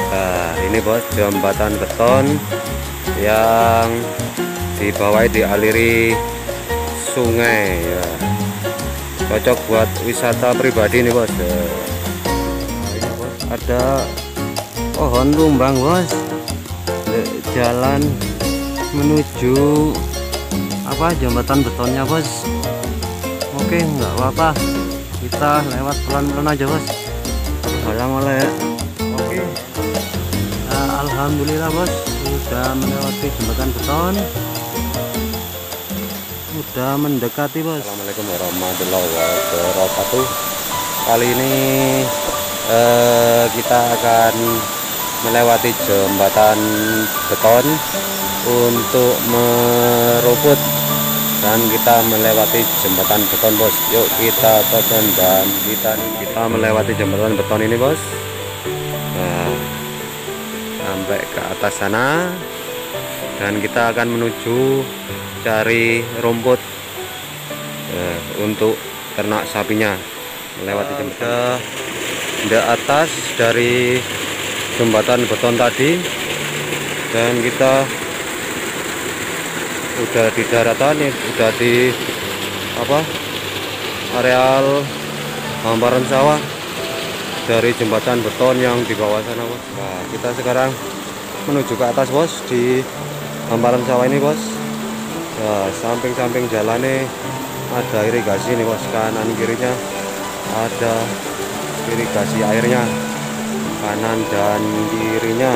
Nah, ini bos, jembatan beton yang di bawah dialiri sungai ya. Cocok buat wisata pribadi nih bos. Ini bos, ada pohon tumbang bos. Jalan menuju apa jembatan betonnya bos. Oke, nggak apa-apa, kita lewat pelan-pelan aja bos, halang oleh. Oke, alhamdulillah bos, sudah melewati jembatan beton, sudah mendekati bos. Assalamualaikum warahmatullahi wabarakatuh. Kali ini kita akan melewati jembatan beton untuk merumput, dan kita melewati jembatan beton bos. Yuk kita tonton, dan kita melewati jembatan beton ini bos. Nah, sampai ke atas sana, dan kita akan menuju cari rumput untuk ternak sapinya. Melewati jembatan di atas dari jembatan beton tadi, dan kita udah di daratan nih, udah di apa areal hamparan sawah dari jembatan beton yang di bawah sana bos. Nah, kita sekarang menuju ke atas bos, di hamparan sawah ini bos. Nah, samping-samping jalannya ada irigasi nih bos, kanan kirinya ada irigasi airnya, kanan dan kirinya.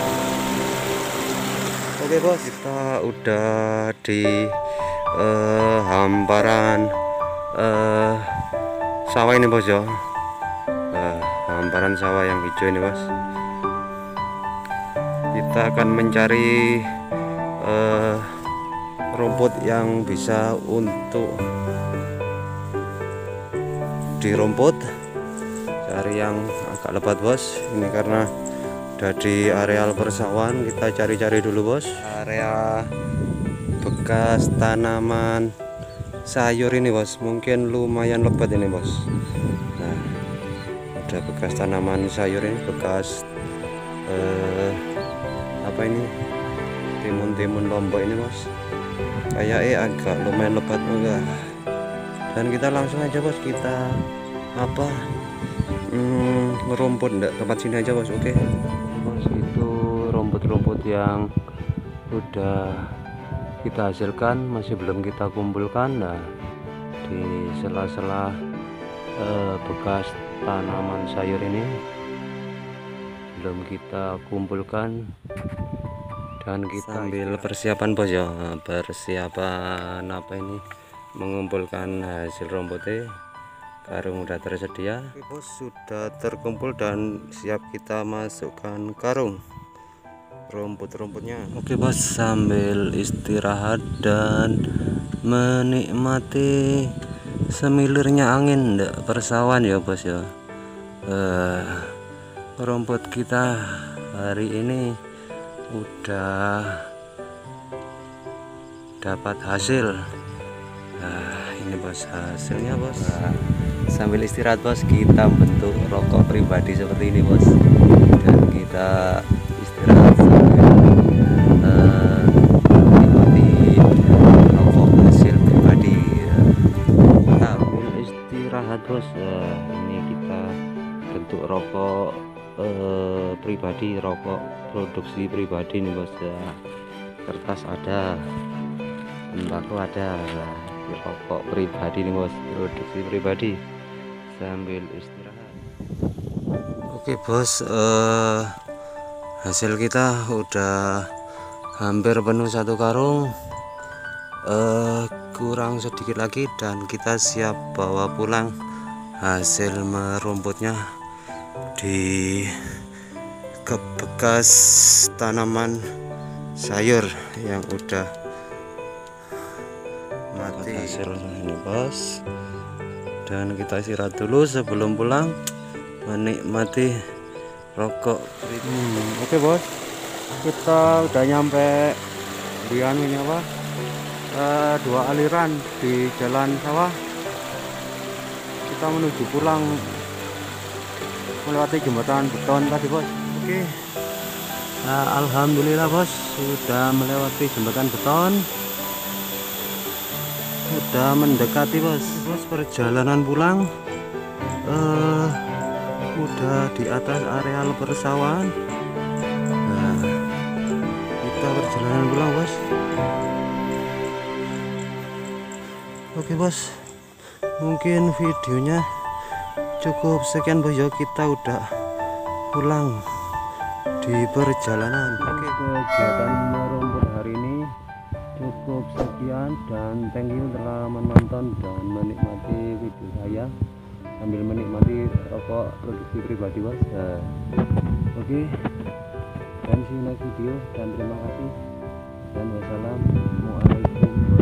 Oke bos, kita udah di hamparan sawah ini bos ya. Hamparan sawah yang hijau ini bos. Kita akan mencari rumput yang bisa untuk dirumput. Cari yang agak lebat bos, ini karena udah di areal persawahan. Kita cari-cari dulu bos, area bekas tanaman sayur ini bos, mungkin lumayan lebat ini bos. Nah, ada bekas tanaman sayur ini, bekas apa ini, timun-timun lombok ini bos, kayaknya agak lumayan lebat enggak. Dan kita langsung aja bos, kita apa ngerumput tempat sini aja bos. Oke bos, itu rumput-rumput yang udah kita hasilkan, masih belum kita kumpulkan. Nah, di sela-sela bekas tanaman sayur ini belum kita kumpulkan, dan kita sambil persiapan bos ya, persiapan apa ini, mengumpulkan hasil rumputnya. Karung udah tersedia. Oke bos, sudah terkumpul dan siap kita masukkan karung rumput-rumputnya. Oke bos, sambil istirahat dan menikmati semilirnya angin persawahan ya bos ya. Rumput kita hari ini udah dapat hasil. Nah, ini bos hasilnya bos. Nah, sambil istirahat bos, kita bentuk rokok pribadi seperti ini bos, dan kita istirahat sambil menikmati rokok hasil pribadi ya. Sambil istirahat bos, ini kita bentuk rokok pribadi, rokok produksi pribadi nih bos ya. Kertas ada, tembakau ada, rokok pribadi nih bos, produksi pribadi sambil istirahat. Oke bos, hasil kita udah hampir penuh satu karung, kurang sedikit lagi, dan kita siap bawa pulang hasil merumputnya di ke bekas tanaman sayur yang udah mati. Hasil ini bos, dan kita istirahat dulu sebelum pulang menikmati rokok. Oke bos, kita udah nyampe di ini apa, dua aliran di jalan sawah. Kita menuju pulang melewati jembatan beton tadi bos. Oke. Nah, alhamdulillah bos, sudah melewati jembatan beton, sudah mendekati bos. Perjalanan pulang udah di atas areal persawahan. Nah, kita perjalanan pulang bos. Oke bos, mungkin videonya cukup sekian bos ya, kita udah pulang di perjalanan. Oke, kegiatan merumput hari ini cukup sekian, dan thank you telah menonton dan menikmati video saya sambil menikmati rokok produksi pribadi bos. Oke, dan see you next video, dan terima kasih, dan wassalamualaikum